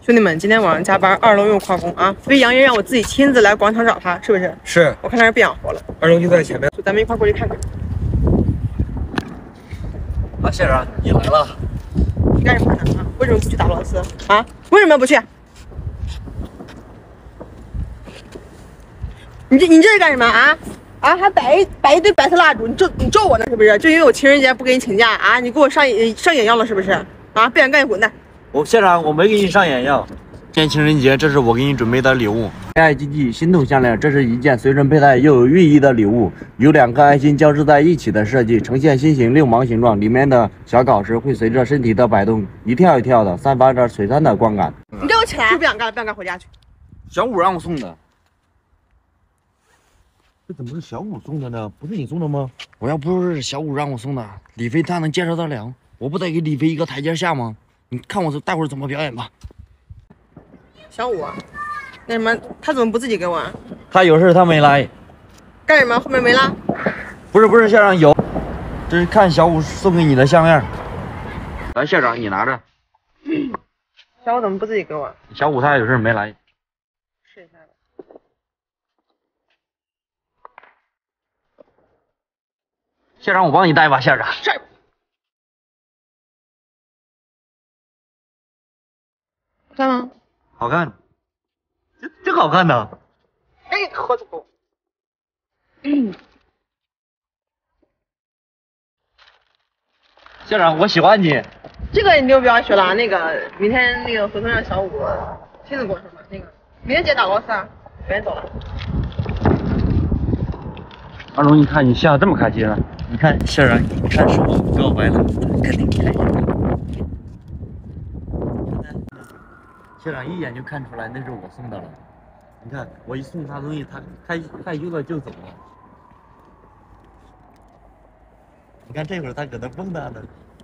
兄弟们，今天晚上加班，2楼又旷工啊！所以杨爷让我自己亲自来广场找他，是不是？ 是。 我看他是不养活了。 2楼就在前面， 咱们一块过去看看。 啊，县长，你来了。 你干什么呢？啊？为什么不去打螺丝？啊？为什么不去？你这是干什么啊？啊，还摆一堆白色蜡烛，你咒我呢是不是？就因为我情人节不给你请假啊？你给我上眼药了是不是？啊，不想干你滚蛋！ 县长，我没给你上眼药。今天情人节，这是我给你准备的礼物——恋爱基地心动项链。这是一件随身佩戴又有寓意的礼物，由2颗爱心交织在一起的设计，呈现心形6芒形状。里面的小宝石会随着身体的摆动一跳一跳的，散发着璀璨的光感。 你给我起来！是不想干了，不想干，回家去。 小五让我送的。这怎么是小五送的呢？不是你送的吗？我要不是小五让我送的，李飞他能接受得了？我不得给李飞一个台阶下吗？你看我待会儿怎么表演吧。 小五，那什么，他怎么不自己给我啊？ 他有事，他没来。 干什么？后面没拉？ 不是，县长有，这是看小五送给你的项链。来，县长你拿着。 小五怎么不自己给我？ 小五他有事没来。 试一下吧。 县长，我帮你戴吧，县长。 看吗？ 好看，真好看呢。 哎，喝酒。 县长，我喜欢你。 这个你就不要学了，那个明天那个回头让小五亲自给我说吧。那个明天姐打螺丝啊，赶紧走了。 阿龙，你看你笑得这么开心了，你看县长，你看是我告白了，肯定开心。县长一眼就看出来那是我送的了。你看我一送他东西，他害羞了就走了。你看这会儿他搁那蹦跶呢。